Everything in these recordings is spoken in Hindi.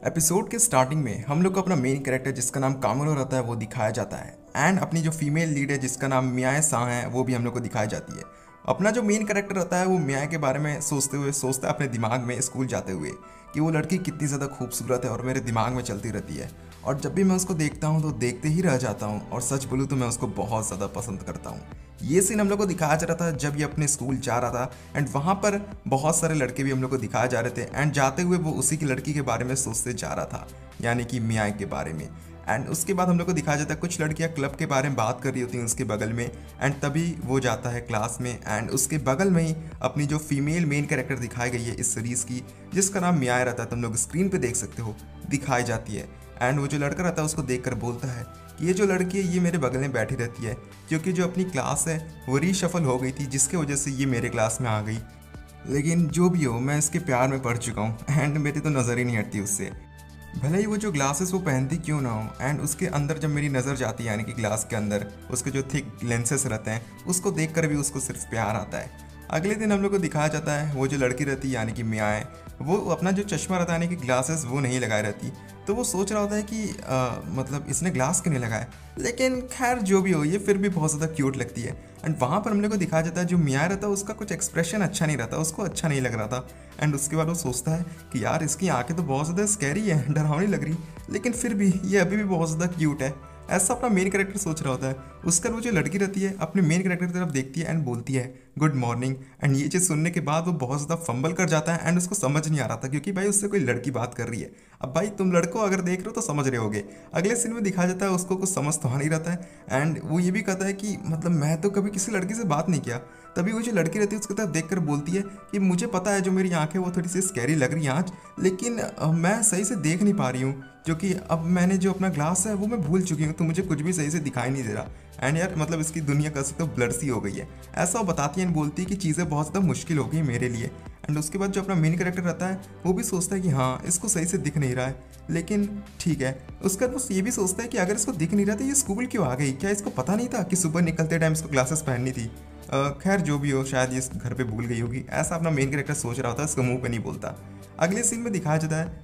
एपिसोड के स्टार्टिंग में हम लोग को अपना मेन कैरेक्टर जिसका नाम कामुरो रहता है वो दिखाया जाता है एंड अपनी जो फीमेल लीड है जिसका नाम मियाए सा है वो भी हम लोग को दिखाई जाती है। अपना जो मेन कैरेक्टर रहता है वो मियाए के बारे में सोचता है अपने दिमाग में स्कूल जाते हुए कि वो लड़की कितनी ज़्यादा खूबसूरत है और मेरे दिमाग में चलती रहती है और जब भी मैं उसको देखता हूँ तो देखते ही रह जाता हूँ और सच बोलूँ तो मैं उसको बहुत ज़्यादा पसंद करता हूँ। ये सीन हम लोग को दिखाया जा रहा था जब ये अपने स्कूल जा रहा था एंड वहाँ पर बहुत सारे लड़के भी हम लोग को दिखाए जा रहे थे एंड जाते हुए वो उसी की लड़की के बारे में सोचते जा रहा था, यानी कि मियाए के बारे में। एंड उसके बाद हम लोग को दिखाया जाता है कुछ लड़कियां क्लब के बारे में बात कर रही होती हैं उसके बगल में एंड तभी वो जाता है क्लास में एंड उसके बगल में ही अपनी जो फीमेल मेन कैरेक्टर दिखाई गई है इस सीरीज़ की जिसका नाम मियाए रहता है, तुम लोग स्क्रीन पे देख सकते हो, दिखाई जाती है। एंड वो जो लड़का रहता है उसको देखकर बोलता है कि ये जो लड़की है ये मेरे बगल में बैठी रहती है क्योंकि जो अपनी क्लास है वो रीशफल हो गई थी जिसके वजह से ये मेरे क्लास में आ गई। लेकिन जो भी हो मैं इसके प्यार में पड़ चुका हूँ एंड मेरी तो नज़र ही नहीं हटती उससे, भले ही वो जो ग्लासेस वो पहनती क्यों ना हो। एंड उसके अंदर जब मेरी नज़र जाती है यानी कि ग्लास के अंदर उसके जो थिक लेंसेस रहते हैं उसको देख कर भी उसको सिर्फ प्यार आता है। अगले दिन हम लोग को दिखाया जाता है वो जो लड़की रहती है यानी कि मियाए, वो अपना जो चश्मा रहता है यानी कि ग्लासेस वो नहीं लगाए रहती, तो वो सोच रहा होता है कि मतलब इसने ग्लास क्यों नहीं लगाया। लेकिन खैर जो भी हो ये फिर भी बहुत ज़्यादा क्यूट लगती है। एंड वहाँ पर हम लोग को दिखाया जाता है जो मियाए रहता है उसका कुछ एक्सप्रेशन अच्छा नहीं रहता, उसको अच्छा नहीं लग रहा था। एंड उसके बाद वो सोचता है कि यार इसकी आंखें तो बहुत ज़्यादा स्कैरी है, डरावनी लग रही, लेकिन फिर भी ये अभी भी बहुत ज़्यादा क्यूट है, ऐसा अपना मेन कैरेक्टर सोच रहा होता है। उसका वो जो लड़की रहती है अपने मेन कैरेक्टर की तरफ देखती है एंड बोलती है गुड मॉर्निंग। एंड ये चीज़ सुनने के बाद वो बहुत ज़्यादा फंबल कर जाता है एंड उसको समझ नहीं आ रहा था क्योंकि भाई उससे कोई लड़की बात कर रही है। अब भाई तुम लड़कों अगर देख रहे हो तो समझ रहे होगे, अगले सीन में दिखाया जाता है उसको कुछ समझ तो आ नहीं रहता है एंड वो ये भी कहता है कि मतलब मैं तो कभी किसी लड़की से बात नहीं किया। तभी वो जो लड़की रहती है उसकी तरफ देख कर बोलती है कि मुझे पता है जो मेरी आंखें वो थोड़ी सी स्कैरी लग रही हैं आज, लेकिन मैं सही से देख नहीं पा रही हूँ क्योंकि अब मैंने जो अपना ग्लास है वो मैं भूल चुकी हूँ तो मुझे कुछ भी सही से दिखाई नहीं दे रहा। एंड यार मतलब इसकी दुनिया कह सकते हो ब्लर सी हो गई है, ऐसा वो बताती है एंड बोलती है कि चीज़ें बहुत ज़्यादा मुश्किल हो गई मेरे लिए। एंड उसके बाद जो अपना मेन कैरेक्टर रहता है वो भी सोचता है कि हाँ इसको सही से दिख नहीं रहा है, लेकिन ठीक है। उसके बाद वो ये भी सोचता है कि अगर इसको दिख नहीं रहा तो ये स्कूल क्यों आ गई, क्या इसको पता नहीं था कि सुबह निकलते टाइम इसको ग्लासेस पहननी थी। खैर जो भी हो शायद ये इस घर पे भूल गई होगी, ऐसा अपना मेन कैरेक्टर सोच रहा होता है, इसको मुंह पे नहीं बोलता। अगले सीन में दिखाया जाता है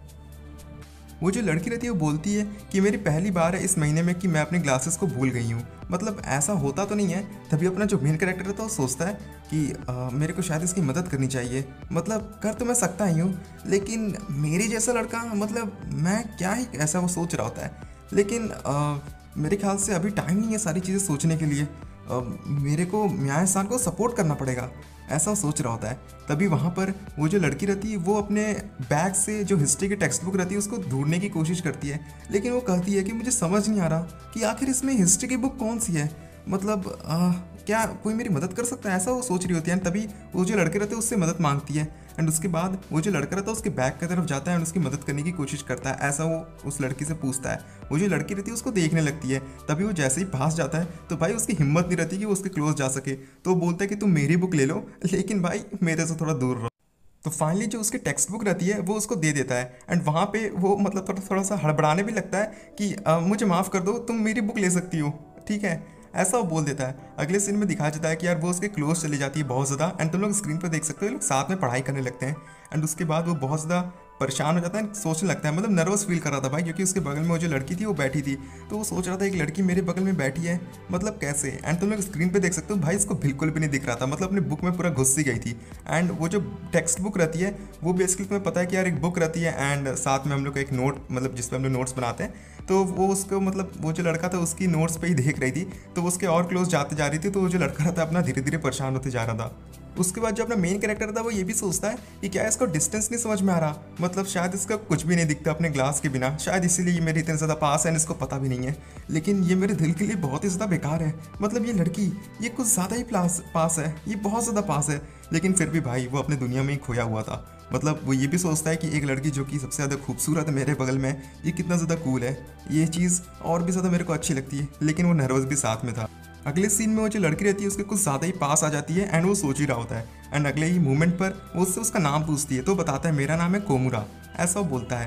वो जो लड़की रहती है वो बोलती है कि मेरी पहली बार है इस महीने में कि मैं अपने ग्लासेस को भूल गई हूँ, मतलब ऐसा होता तो नहीं है। तभी अपना जो मेन कैरेक्टर रहता है वो सोचता है कि मेरे को शायद इसकी मदद करनी चाहिए, मतलब कर तो मैं सकता ही हूँ लेकिन मेरे जैसा लड़का मतलब मैं क्या ही, ऐसा वो सोच रहा होता है। लेकिन मेरे ख्याल से अभी टाइम नहीं है सारी चीज़ें सोचने के लिए, मेरे को मियाँ इंसान को सपोर्ट करना पड़ेगा, ऐसा सोच रहा होता है। तभी वहाँ पर वो जो लड़की रहती है वो अपने बैग से जो हिस्ट्री की टेक्स्ट बुक रहती है उसको ढूंढने की कोशिश करती है, लेकिन वो कहती है कि मुझे समझ नहीं आ रहा कि आखिर इसमें हिस्ट्री की बुक कौन सी है, मतलब क्या कोई मेरी मदद कर सकता है, ऐसा वो सोच रही होती है। तभी वो जो लड़के रहते हैं उससे मदद मांगती है एंड उसके बाद वो जो लड़का रहता है उसके बैग की तरफ जाता है एंड उसकी मदद करने की कोशिश करता है, ऐसा वो उस लड़की से पूछता है। वो जो लड़की रहती है उसको देखने लगती है, तभी वो जैसे ही पास जाता है तो भाई उसकी हिम्मत नहीं रहती कि वो उसके क्लोज जा सके, तो वो बोलता है कि तुम मेरी बुक ले लो लेकिन भाई मेरे से थोड़ा दूर रहो। तो फाइनली जो उसकी टेक्स्ट बुक रहती है वो उसको दे देता है एंड वहाँ पे वो मतलब थोड़ा सा हड़बड़ाने भी लगता है कि मुझे माफ़ कर दो, तुम मेरी बुक ले सकती हो, ठीक है, ऐसा वो बोल देता है। अगले सीन में दिखाया जाता है कि यार वो उसके क्लोज चली जाती है बहुत ज़्यादा एंड तुम लोग स्क्रीन पर देख सकते हो, ये लोग साथ में पढ़ाई करने लगते हैं एंड उसके बाद वो बहुत ज़्यादा परेशान हो जाता है, सोचने लगता है, मतलब नर्वस फील कर रहा था भाई क्योंकि उसके बगल में वो जो लड़की थी वो बैठी थी, तो वो सोच रहा था एक लड़की मेरे बगल में बैठी है, मतलब कैसे। एंड तुम लोग स्क्रीन पे देख सकते हो भाई इसको बिल्कुल भी नहीं दिख रहा था, मतलब अपनी बुक में पूरा घुस सी गई थी। एंड वो जो टेक्स्ट बुक रहती है वो बेसिकली तुम्हें पता है कि यार एक बुक रहती है एंड साथ में हम लोग का एक नोट, मतलब जिस पर हम लोग नोट्स बनाते हैं, तो वो उसको मतलब वो जो लड़का था उसकी नोट्स पे ही देख रही थी, तो उसके और क्लोज जाते जा रही थी, तो वो जो लड़का रहता अपना धीरे धीरे परेशान होते जा रहा था। उसके बाद जो अपना मेन कैरेक्टर था वो ये भी सोचता है कि क्या इसको डिस्टेंस नहीं समझ में आ रहा, मतलब शायद इसका कुछ भी नहीं दिखता अपने ग्लास के बिना, शायद इसीलिए ये मेरी इतने ज़्यादा पास है, इसको पता भी नहीं है, लेकिन ये मेरे दिल के लिए बहुत ही ज़्यादा बेकार है, मतलब ये लड़की ये कुछ ज़्यादा ही पास है, ये बहुत ज़्यादा पास है। लेकिन फिर भी भाई वो अपने दुनिया में ही खोया हुआ था, मतलब वो ये भी सोचता है कि एक लड़की जो कि सबसे ज़्यादा खूबसूरत है मेरे बगल में, ये कितना ज़्यादा कूल है, ये चीज़ और भी ज़्यादा मेरे को अच्छी लगती है, लेकिन वो नर्वस भी साथ में था। अगले सीन में वो जो लड़की रहती है उसके कुछ ज़्यादा ही पास आ जाती है एंड वो सोच ही रहा होता है एंड अगले ही मोमेंट पर वो उससे उसका नाम पूछती है, तो बताता है मेरा नाम है कोमुरा, ऐसा वो बोलता है।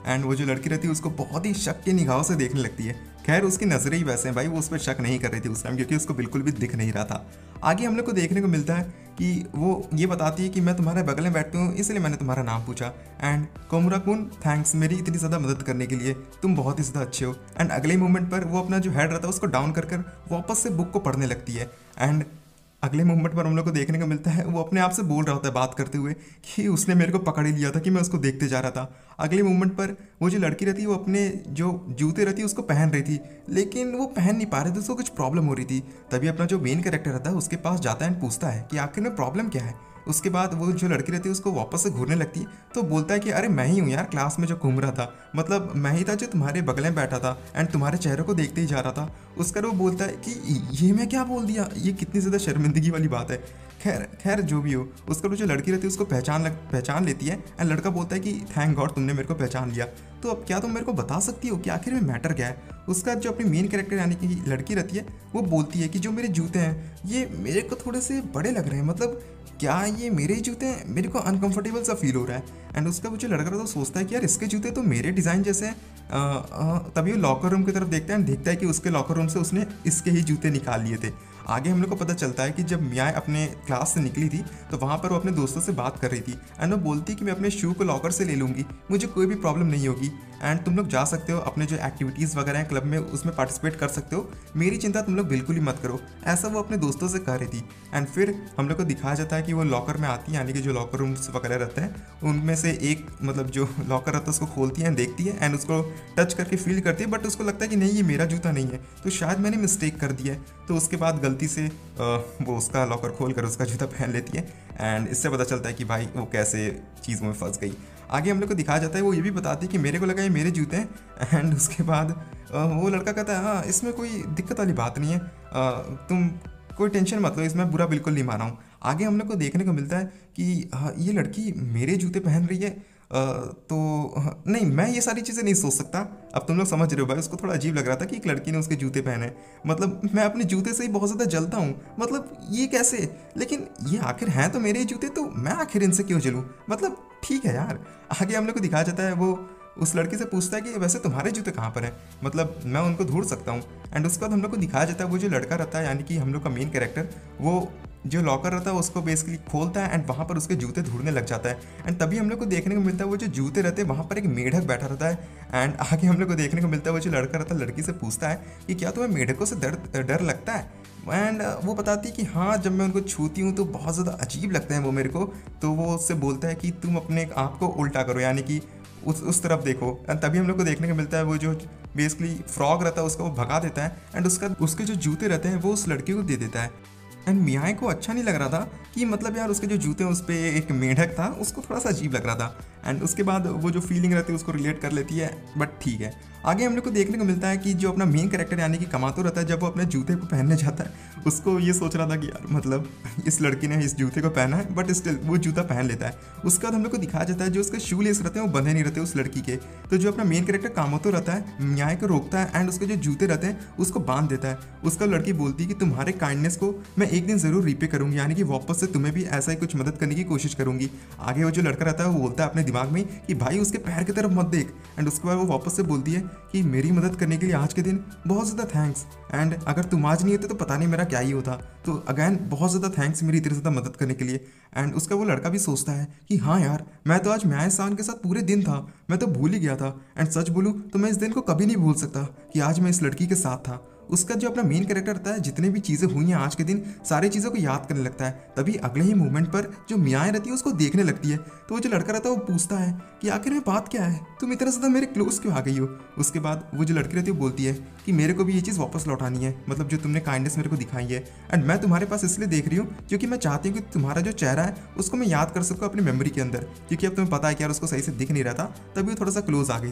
एंड वो जो लड़की रहती है उसको बहुत ही शक की निगाहों से देखने लगती है। खैर उसकी नजरें ही वैसे हैं भाई, वो उस पर शक नहीं कर रही थी उस टाइम, क्योंकि उसको बिल्कुल भी दिख नहीं रहा था। आगे हम लोग को देखने को मिलता है कि वो ये बताती है कि मैं तुम्हारे बगल में बैठती हूँ इसलिए मैंने तुम्हारा नाम पूछा, एंड कोमुरा कुन थैंक्स मेरी इतनी ज़्यादा मदद करने के लिए, तुम बहुत ही ज़्यादा अच्छे हो। एंड अगले मोमेंट पर वो अपना जो हेड रहता है उसको डाउन कर वापस से बुक को पढ़ने लगती है। एंड अगले मोमेंट पर हम लोग को देखने को मिलता है वो अपने आप से बोल रहा होता है बात करते हुए कि उसने मेरे को पकड़ ही लिया था कि मैं उसको देखते जा रहा था। अगले मोमेंट पर वो जो लड़की रहती है वो अपने जो जूते रहती है उसको पहन रही थी, लेकिन वो पहन नहीं पा रहे थे, उसको कुछ प्रॉब्लम हो रही थी। तभी अपना जो मेन कैरेक्टर रहता है उसके पास जाता है एंड पूछता है कि आखिर में प्रॉब्लम क्या है। उसके बाद वो जो लड़की रहती है उसको वापस से घूरने लगती है, तो बोलता है कि अरे मैं ही हूँ यार क्लास में जो घूम रहा था, मतलब मैं ही था जो तुम्हारे बगल में बैठा था एंड तुम्हारे चेहरे को देखते ही जा रहा था। उसका वो बोलता है कि ये मैं क्या बोल दिया, ये कितनी ज़्यादा शर्मिंदगी वाली बात है। खैर खैर जो भी हो, उसका जो लड़की रहती है उसको पहचान लेती है एंड लड़का बोलता है कि थैंक गॉड तुमने मेरे को पहचान लिया, तो अब क्या तुम मेरे को बता सकती हो कि आखिर में मैटर क्या है। उसका जो अपनी मेन कैरेक्टर यानी कि लड़की रहती है वो बोलती है कि जो मेरे जूते हैं ये मेरे को थोड़े से बड़े लग रहे हैं, मतलब क्या ये मेरे ही जूते हैं, मेरे को अनकंफर्टेबल सा फील हो रहा है। एंड उसका वो जो लड़का तो सोचता है कि यार इसके जूते तो मेरे डिज़ाइन जैसे हैं। तभी वो लॉकर रूम की तरफ देखता है एंड देखता है कि उसके लॉकर रूम से उसने इसके ही जूते निकाल लिए थे। आगे हम लोग को पता चलता है कि जब मियाँ अपने क्लास से निकली थी तो वहाँ पर वो अपने दोस्तों से बात कर रही थी एंड वो बोलती कि मैं अपने शू को लॉकर से ले लूँगी, मुझे कोई भी प्रॉब्लम नहीं होगी एंड तुम लोग जा सकते हो अपने जो एक्टिविटीज़ वगैरह हैं क्लब में उसमें पार्टिसिपेट कर सकते हो, मेरी चिंता तुम लोग बिल्कुल ही मत करो, ऐसा वो अपने दोस्तों से कह रही थी। एंड फिर हम लोग को दिखाया जाता है कि वो लॉकर में आती है, यानी कि जो लॉकर रूम्स वगैरह रहते हैं उनमें से एक मतलब जो लॉकर रहता है उसको खोलती है, देखती है एंड उसको टच करके फील करती है, बट उसको लगता है कि नहीं ये मेरा जूता नहीं है, तो शायद मैंने मिस्टेक कर दिया है। तो उसके बाद गलती से वो उसका लॉकर खोल कर उसका जूता पहन लेती है एंड इससे पता चलता है कि भाई वो कैसे चीज़ में फंस गई। आगे हम लोग को दिखाया जाता है वो ये भी बताती है कि मेरे को लगा ये मेरे जूते हैं एंड उसके बाद वो लड़का कहता है हाँ इसमें कोई दिक्कत वाली बात नहीं है, तुम कोई टेंशन मत लो, इसमें बुरा बिल्कुल नहीं माना हूँ। आगे हम लोग को देखने को मिलता है कि ये लड़की मेरे जूते पहन रही है, तो नहीं मैं ये सारी चीज़ें नहीं सोच सकता। अब तुम लोग समझ रहे हो भाई, उसको थोड़ा अजीब लग रहा था कि एक लड़की ने उसके जूते पहने, मतलब मैं अपने जूते से ही बहुत ज़्यादा जलता हूँ, मतलब ये कैसे, लेकिन ये आखिर हैं तो मेरे ही जूते, तो मैं आखिर इनसे क्यों जलूँ, मतलब ठीक है यार। आगे हम लोग को दिखाया जाता है वो उस लड़की से पूछता है कि वैसे तुम्हारे जूते कहाँ पर हैं, मतलब मैं उनको ढूंढ सकता हूँ। एंड उसके बाद हम लोग को दिखाया जाता है वो जो लड़का रहता है यानी कि हम लोग का मेन कैरेक्टर, वो जो लॉकर रहता है उसको बेसिकली खोलता है एंड वहाँ पर उसके जूते ढूंढने लग जाता है। एंड तभी हम लोग को देखने को मिलता है वो जो जूते रहते हैं वहाँ पर एक मेढक बैठा रहता है। एंड आगे हम लोग को देखने को मिलता है वो जो लड़का रहता है लड़की से पूछता है कि क्या तुम्हें मेढकों से डर लगता है। एंड वो बताती है कि हाँ जब मैं उनको छूती हूँ तो बहुत ज़्यादा अजीब लगते हैं वो मेरे को। तो वो उससे बोलता है कि तुम अपने आप को उल्टा करो, यानी कि उस तरफ देखो। एंड तभी हम लोग को देखने को मिलता है वो जो बेसिकली फ्रॉग रहता है उसको वो भगा देता है एंड उसके जो जूते रहते हैं वो उस लड़की को दे देता है। एंड मियाँ को अच्छा नहीं लग रहा था कि मतलब यार उसके जो जूते हैं उस पर एक मेढक था, उसको थोड़ा सा अजीब लग रहा था। एंड उसके बाद वो जो फीलिंग रहती है उसको रिलेट कर लेती है, बट ठीक है। आगे हम लोग को देखने को मिलता है कि जो अपना मेन कैरेक्टर यानी कि कमातो रहता है, जब वो अपने जूते को पहनने जाता है उसको ये सोच रहा था कि यार मतलब इस लड़की ने इस जूते को पहना है, बट स्टिल वो जूता पहन लेता है। उसके बाद हम लोग को दिखाया जाता है जो उसके शू लेस रहते हैं वो बंधे नहीं रहते उस लड़की के। तो जो अपना मेन कैरेक्टर कामोतो रहता है न्याय को रोकता है एंड उसके जो जूते रहते हैं उसको बांध देता है। उसका लड़की बोलती है कि तुम्हारे काइंडनेस को मैं एक दिन ज़रूर रीपे करूंगी, यानी कि वापस से तुम्हें भी ऐसा ही कुछ मदद करने की कोशिश करूंगी। आगे वो जो लड़का रहता है वो बोलता है अपने दिमाग में कि भाई उसके पैर की तरफ मत देख। एंड उसके बाद वो वापस से बोलती है कि मेरी मदद करने के लिए आज के दिन बहुत ज़्यादा थैंक्स, एंड अगर तुम आज नहीं होते तो पता नहीं मेरा क्या ही होता, तो अगैन बहुत ज़्यादा थैंक्स मेरी इतनी ज़्यादा मदद करने के लिए। एंड उसका वो लड़का भी सोचता है कि हाँ यार मैं तो आज मियाँ-सान के साथ पूरे दिन था, मैं तो भूल ही गया था। एंड सच बोलूँ तो मैं इस दिन को कभी नहीं भूल सकता कि आज मैं इस लड़की के साथ था। उसका जो अपना मेन कैरेक्टर रहता है जितने भी चीज़ें हुई हैं आज के दिन सारी चीज़ों को याद करने लगता है। तभी अगले ही मोमेंट पर जो मियाँ रहती है उसको देखने लगती है, तो वो जो लड़का रहता है वो पूछता है कि आखिर में बात क्या है, तुम इतना ज़्यादा मेरे क्लोज क्यों आ गई हो। उसके बाद वो जो लड़की रहती है वो बोलती है कि मेरे को भी ये चीज़ वापस लौटानी है, मतलब जो तुमने काइंडनेस मेरे को दिखाई है, एंड मैं तुम्हारे पास इसलिए देख रही हूँ क्योंकि मैं चाहती हूँ कि तुम्हारा जो चेहरा है उसको मैं याद कर सकूँ अपनी मेमोरी के अंदर, क्योंकि अब तुम्हें पता है कि यार उसको सही से दिख नहीं रहा था, तभी वो थोड़ा सा क्लोज आ गई थी।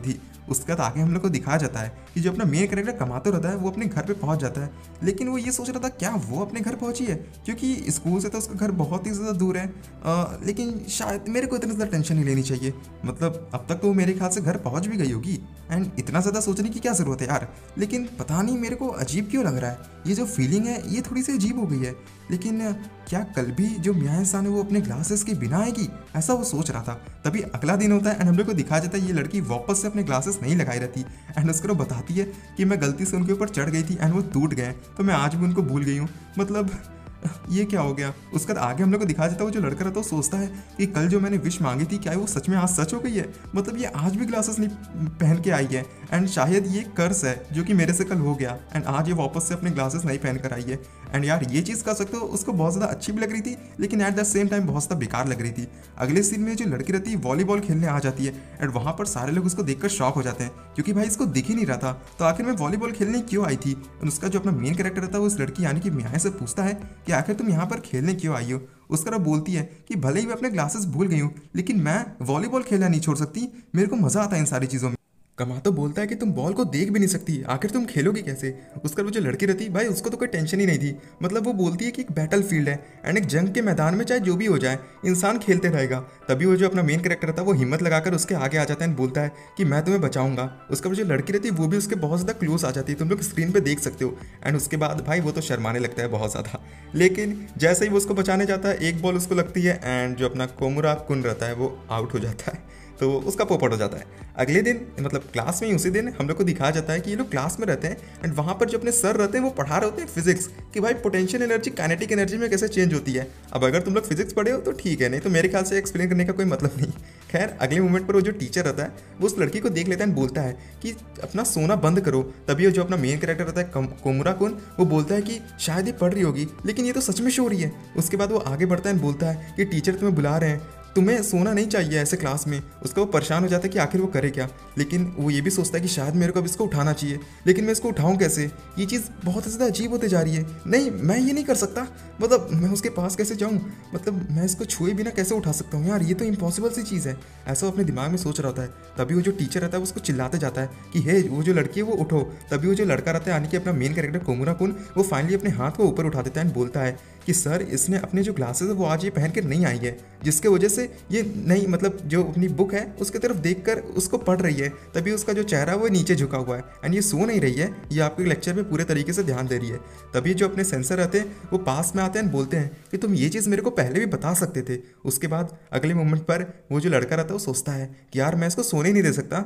उसके बाद आगे हम लोग को दिखाया जाता है कि जो अपना मेन कैरेक्टर कमातो रहता है वो अपने घर पे पहुंच जाता है, लेकिन वो ये सोच रहा था क्या वो अपने घर पहुंची है, क्योंकि स्कूल से तो उसका घर बहुत ही ज़्यादा दूर है। लेकिन शायद मेरे को इतना ज़्यादा टेंशन नहीं लेनी चाहिए, मतलब अब तक तो वो मेरे ख्याल से घर पहुंच भी गई होगी, एंड इतना ज़्यादा सोचने की क्या ज़रूरत है यार। लेकिन पता नहीं मेरे को अजीब क्यों लग रहा है, ये जो फीलिंग है ये थोड़ी सी अजीब हो गई है। लेकिन क्या कल भी जो मियाँ-ए-सान है वो अपने ग्लासेस के बिना आएगी, ऐसा वो सोच रहा था। तभी अगला दिन होता है एंड हम लोग को दिखाया जाता है ये लड़की वापस से अपने ग्लासेस नहीं लगाई रहती, एंड उसको बताती है कि मैं गलती से उनके ऊपर चढ़ गई थी एंड वो टूट गए, तो मैं आज भी उनको भूल गई हूँ। मतलब ये क्या हो गया। उसके बाद आगे हम लोग को दिखाया जाता है वो जो लड़का रहता है वो सोचता है कि कल जो मैंने विश मांगी थी क्या वो सच में आज सच हो गई है, मतलब ये आज भी ग्लासेस नहीं पहन के आई है, एंड शायद ये कर्स है जो कि मेरे से कल हो गया एंड आज ये वापस से अपने ग्लासेस नहीं पहन कर आई है। एंड यार ये चीज़ कर सकते हो, उसको बहुत ज़्यादा अच्छी भी लग रही थी लेकिन एट द सेम टाइम बहुत ज़्यादा बेकार लग रही थी। अगले सीन में जो लड़की रहती है वॉलीबॉल खेलने आ जाती है एंड वहाँ पर सारे लोग उसको देखकर शॉक हो जाते हैं क्योंकि भाई इसको दिख ही नहीं रहा था, तो आखिर में वॉलीबॉल खेलने क्यों आई थी। और उसका जो अपना मेन कैरेक्टर रहता है वो उस लड़की यानी कि मियाँ से पूछता है कि आखिर तुम यहाँ पर खेलने क्यों आई हो। उसका वो बोलती है कि भले ही मैं अपने ग्लासेस भूल गई हूँ लेकिन मैं वॉलीबॉल खेलना नहीं छोड़ सकती, मेरे को मज़ा आता है इन सारी चीज़ों में। कमातो बोलता है कि तुम बॉल को देख भी नहीं सकती, आखिर तुम खेलोगी कैसे। उसका वो जो लड़की रहती है भाई उसको तो कोई टेंशन ही नहीं थी, मतलब वो बोलती है कि एक बैटल फील्ड है एंड एक जंग के मैदान में चाहे जो भी हो जाए इंसान खेलते रहेगा। तभी वो जो अपना मेन कैरेक्टर था वो हिम्मत लगाकर उसके आगे आ जाता है एंड बोलता है कि मैं तुम्हें बचाऊंगा। उसका वो जो लड़की रहती है वो भी उसके बहुत ज़्यादा क्लोज आ जाती है, तुम लोग स्क्रीन पर देख सकते हो। एंड उसके बाद भाई वो तो शर्माने लगता है बहुत ज़्यादा, लेकिन जैसे ही वो उसको बचाने जाता है एक बॉल उसको लगती है एंड जो अपना कोमुरा कुन रहता है वो आउट हो जाता है, तो उसका पोपट हो जाता है। अगले दिन मतलब क्लास में ही उसी दिन हम लोग को दिखाया जाता है कि ये लोग क्लास में रहते हैं एंड वहाँ पर जो अपने सर रहते हैं वो पढ़ा रहे होते हैं फिजिक्स कि भाई पोटेंशियल एनर्जी काइनेटिक एनर्जी में कैसे चेंज होती है। अब अगर तुम लोग फिजिक्स पढ़े हो तो ठीक है, नहीं तो मेरे ख्याल से एक्सप्लेन करने का कोई मतलब नहीं। खैर अगले मोमेंट पर वो जो टीचर रहता है वो उस लड़की को देख लेता है बोलता है कि अपना सोना बंद करो। तभी वो जो अपना मेन कैरेक्टर रहता है कोमुरा कुन वो बोलता है कि शायद ये पढ़ रही होगी लेकिन ये तो सच में सो रही है। उसके बाद वो आगे बढ़ता है बोलता है कि टीचर तुम्हें बुला रहे हैं, तुम्हें सोना नहीं चाहिए ऐसे क्लास में। उसका वो परेशान हो जाता है कि आखिर वो करे क्या, लेकिन वो ये भी सोचता है कि शायद मेरे को अब इसको उठाना चाहिए, लेकिन मैं इसको उठाऊं कैसे, ये चीज़ बहुत ज़्यादा अजीब होते जा रही है। नहीं मैं ये नहीं कर सकता, मतलब मैं उसके पास कैसे जाऊं, मतलब मैं इसको छुए बिना कैसे उठा सकता हूँ यार, ये तो इम्पॉसिबल सी चीज़ है। ऐसा वो अपने दिमाग में सोच रहा होता है। तभी वो जो टीचर रहता है उसको चिल्लाते जाता है कि हे वो जो लड़की है वो उठो। तभी वो जो लड़का रहता है यानी कि अपना मेन कैरेक्टर कोमुरा कुन वो फाइनली अपने हाथ को ऊपर उठा देता है एंड बोलता है कि सर इसने अपने जो ग्लासेस है वो आज ये पहन कर नहीं आई है, जिसके वजह से ये नहीं मतलब जो अपनी बुक है उसकी तरफ देखकर उसको पढ़ रही है। तभी उसका जो चेहरा है वो नीचे झुका हुआ है एंड ये सो नहीं रही है, ये आपके लेक्चर पे पूरे तरीके से ध्यान दे रही है। तभी जो अपने सेंसर रहते हैं वो पास में आते हैं बोलते हैं कि तुम ये चीज़ मेरे को पहले भी बता सकते थे। उसके बाद अगले मोमेंट पर वो जो लड़का रहता है वो सोचता है कि यार मैं इसको सोने नहीं दे सकता,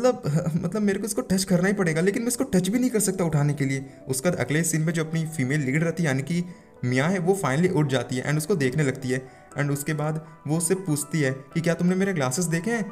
मतलब मेरे को इसको टच करना ही पड़ेगा, लेकिन मैं इसको टच भी नहीं कर सकता उठाने के लिए। उसके बाद अगले सीन में जो अपनी फीमेल लीड रहती है यानी कि मियाँ है वो फाइनली उठ जाती है एंड उसको देखने लगती है एंड उसके बाद वो उससे पूछती है कि क्या तुमने मेरे ग्लासेस देखे हैं,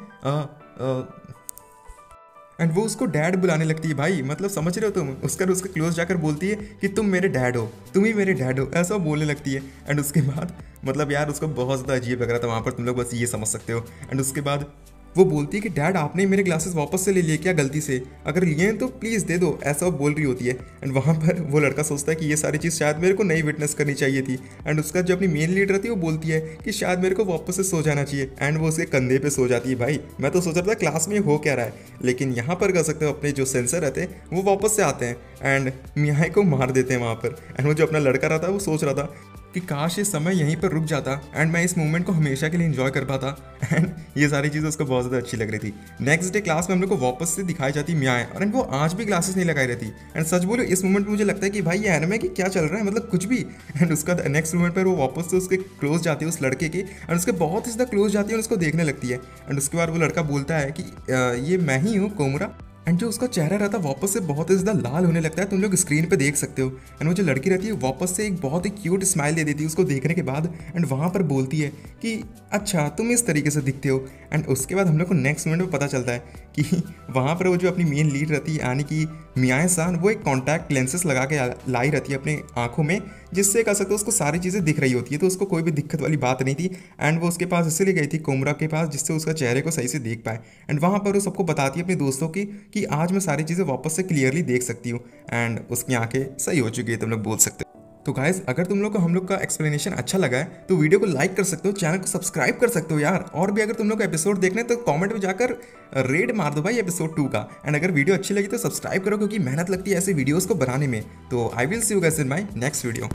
एंड वो उसको डैड बुलाने लगती है। भाई मतलब समझ रहे हो तुम, उसके क्लोज जाकर बोलती है कि तुम मेरे डैड हो, तुम ही मेरे डैड हो, ऐसा वो बोलने लगती है। एंड उसके बाद मतलब यार उसको बहुत ज़्यादा अजीब लग रहा था वहाँ पर, तुम लोग बस ये समझ सकते हो। एंड उसके बाद वो बोलती है कि डैड आपने मेरे ग्लासेस वापस से ले लिए क्या गलती से, अगर लिए हैं तो प्लीज़ दे दो, ऐसा वो बोल रही होती है। एंड वहाँ पर वो लड़का सोचता है कि ये सारी चीज़ शायद मेरे को नहीं विटनेस करनी चाहिए थी। एंड उसका जो अपनी मेन लीड रहती है वो बोलती है कि शायद मेरे को वापस से सो जाना चाहिए, एंड वो उसके कंधे पे सो जाती है। भाई मैं तो सोच रहा था क्लास में हो क्या रहा है, लेकिन यहाँ पर कर सकते हो अपने जो सेंसर रहते हैं वो वापस से आते हैं एंड मियाँ को मार देते हैं वहाँ पर। एंड वो जो अपना लड़का रहता है वो सोच रहा था कि काश ये समय यहीं पर रुक जाता एंड मैं इस मोमेंट को हमेशा के लिए एंजॉय कर पाता। एंड ये सारी चीज़ें उसको बहुत ज़्यादा अच्छी लग रही थी। नेक्स्ट डे क्लास में हम लोग को वापस से दिखाई जाती मियाँ और वो आज भी ग्लासेस नहीं लगाई रहती। एंड सच बोलो इस मोमेंट में मुझे लगता है कि भाई ये एनिमे की क्या चल रहा है, मतलब कुछ भी। एंड उसका नेक्स्ट मोमेंट पर वो वापस से उसके क्लोज जाती है उस लड़के के एंड उसके बहुत ही ज़्यादा क्लोज जाती है और उसको देखने लगती है। एंड उसके बाद वो लड़का बोलता है कि ये मैं ही हूँ कोमुरा। एंड जो उसका चेहरा रहता है वापस से बहुत ही ज़्यादा लाल होने लगता है, तुम लोग स्क्रीन पे देख सकते हो। एंड वो जो लड़की रहती है वापस से एक बहुत ही क्यूट स्माइल दे देती है उसको देखने के बाद एंड वहाँ पर बोलती है कि अच्छा तुम इस तरीके से दिखते हो। एंड उसके बाद हम लोग को नेक्स्ट मोमेंट में पता चलता है कि वहाँ पर वो जो अपनी मेन लीड रहती है यानी कि मियाँ-सान वो एक कॉन्टैक्ट लेंसेज लगा के लाई रहती है अपने आँखों में, जिससे कह सकते हो उसको सारी चीज़ें दिख रही होती है, तो उसको कोई भी दिक्कत वाली बात नहीं थी। एंड वो उसके पास इसीलिए गई थी कोमुरा के पास जिससे उसका चेहरे को सही से देख पाए। एंड वहाँ पर वो सबको बताती है अपने दोस्तों की कि आज मैं सारी चीज़ें वापस से क्लियरली देख सकती हूँ एंड उसकी आंखें सही हो चुकी है, तुम लोग बोल सकते हो। तो गाइस, अगर तुम लोग को हम लोग का एक्सप्लेनेशन अच्छा लगा है तो वीडियो को लाइक कर सकते हो, चैनल को सब्सक्राइब कर सकते हो यार। और भी अगर तुम लोग को एपिसोड देखने तो कमेंट में जाकर रेड मार दो भाई एपिसोड 2 का। एंड अगर वीडियो अच्छी लगी तो सब्सक्राइब करो, क्योंकि मेहनत लगती है ऐसे वीडियोस को बनाने में। तो I will see you guys in my next video.